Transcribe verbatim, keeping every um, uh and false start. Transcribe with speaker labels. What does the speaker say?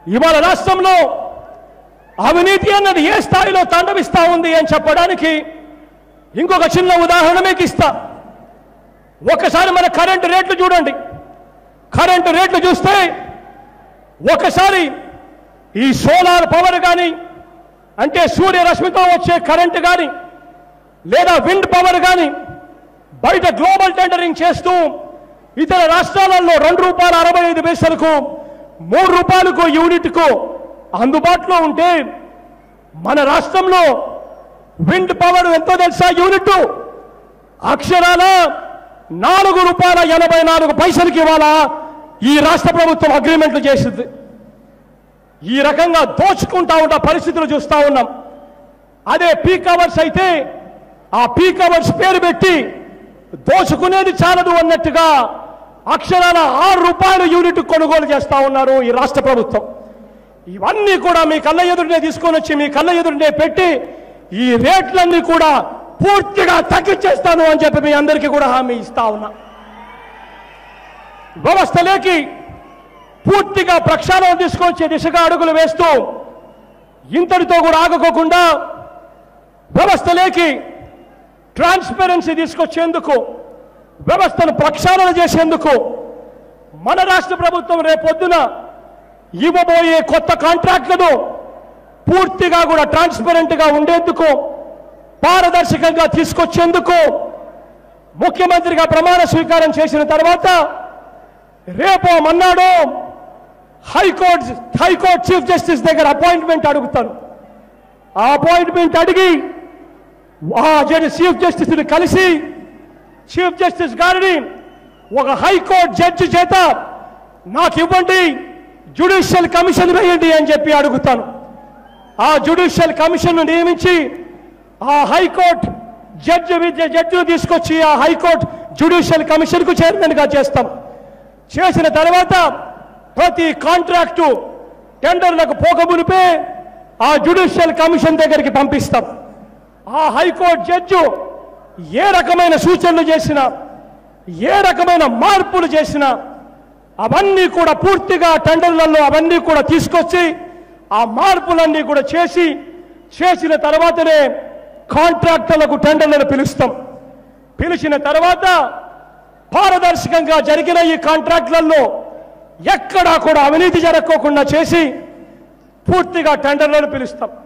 Speaker 1: ఇవాళ రాష్ట్రంలో అవినీతి అన్నది ఏ స్థాయిలో తాండవిస్తా ఉంది అని చెప్పడానికి ఇంకొక చిన్న ఉదాహరణ మీకు ఇస్తా. ఒకసారి మన కరెంటు రేట్లు చూడండి. కరెంటు రేట్లు చూస్తే ఒకసారి ఈ సోలార్ పవర్ కానీ, అంటే సూర్యరశ్మితో వచ్చే కరెంటు కానీ, లేదా విండ్ పవర్ కానీ బయట గ్లోబల్ టెండరింగ్ చేస్తూ ఇతర రాష్ట్రాలలో రెండు రూపాయల అరవై ఐదు పైసలకు మూడు రూపాయలకు యూనిట్కు అందుబాటులో ఉంటే మన రాష్ట్రంలో విండ్ పవర్ ఎంతో తెలుసా? యూనిట్ అక్షరాల నాలుగు రూపాయల ఎనభై నాలుగు పైసలకి ఇవాళ ఈ రాష్ట్ర ప్రభుత్వం అగ్రిమెంట్లు చేసింది. ఈ రకంగా దోచుకుంటా ఉన్న పరిస్థితులు చూస్తూ ఉన్నాం. అదే పీక్ అవర్స్ అయితే ఆ పీక్ అవర్స్ పేరు పెట్టి దోచుకునేది చాలదు అన్నట్టుగా అక్షరాల ఆరు రూపాయల యూనిట్ కొనుగోలు చేస్తా ఉన్నారు ఈ రాష్ట్ర ప్రభుత్వం. ఇవన్నీ కూడా మీ కళ్ళ ఎదురునే తీసుకొని వచ్చి మీ కళ్ళ ఎదురునే పెట్టి ఈ రేట్లన్నీ కూడా పూర్తిగా తగ్గించేస్తాను అని చెప్పి మీ అందరికీ కూడా హామీ ఇస్తా ఉన్నా. వ్యవస్థలోకి పూర్తిగా ప్రక్షాళన తీసుకొచ్చే దిశగా అడుగులు వేస్తూ ఇంతటితో కూడా ఆగకోకుండా వ్యవస్థలోకి ట్రాన్స్పరెన్సీ తీసుకొచ్చేందుకు, వ్యవస్థను ప్రక్షాళన చేసేందుకు మన రాష్ట్ర ప్రభుత్వం రేపొద్దున ఇవ్వబోయే కొత్త కాంట్రాక్టులను పూర్తిగా కూడా ట్రాన్స్పరెంట్గా ఉండేందుకు, పారదర్శకంగా తీసుకొచ్చేందుకు ముఖ్యమంత్రిగా ప్రమాణ స్వీకారం చేసిన తర్వాత రేపో మన్నాడో హైకోర్టు హైకోర్టు చీఫ్ జస్టిస్ దగ్గర అపాయింట్మెంట్ అడుగుతాను. ఆ అపాయింట్మెంట్ అడిగి ఆ జడ్జి చీఫ్ జస్టిస్ని కలిసి చీఫ్ జస్టిస్ గారిని ఒక హైకోర్టు జడ్జి చేత నాకు ఇవ్వండి, జ్యుడిషియల్ కమిషన్ వేయండి అని చెప్పి అడుగుతాను. ఆ జ్యుడిషియల్ కమిషన్ నియమించి ఆ హైకోర్టు జడ్జి జడ్జిని తీసుకొచ్చి ఆ హైకోర్టు జ్యుడిషియల్ కమిషన్కు చైర్మన్గా చేస్తాం. చేసిన తర్వాత ప్రతి కాంట్రాక్టు టెండర్లకు పోకమునిపే ఆ జ్యుడిషియల్ కమిషన్ దగ్గరికి పంపిస్తాం. ఆ హైకోర్టు జడ్జి ఏ రకమైన సూచనలు చేసినా, ఏ రకమైన మార్పులు చేసినా అవన్నీ కూడా పూర్తిగా టెండర్లలో అవన్నీ కూడా తీసుకొచ్చి ఆ మార్పులన్నీ కూడా చేసి చేసిన తర్వాతనే కాంట్రాక్టర్లకు టెండర్లను పిలుస్తాం. పిలిచిన తర్వాత పారదర్శకంగా జరిగిన ఈ కాంట్రాక్టులలో ఎక్కడా కూడా అవినీతి జరగకోకుండా చేసి పూర్తిగా టెండర్లను పిలుస్తాం.